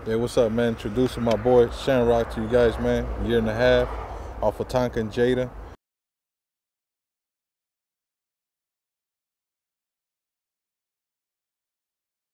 Yeah, what's up, man? Introducing my boy Shamrock to you guys, man. A year and a half off of Tonka and Jada.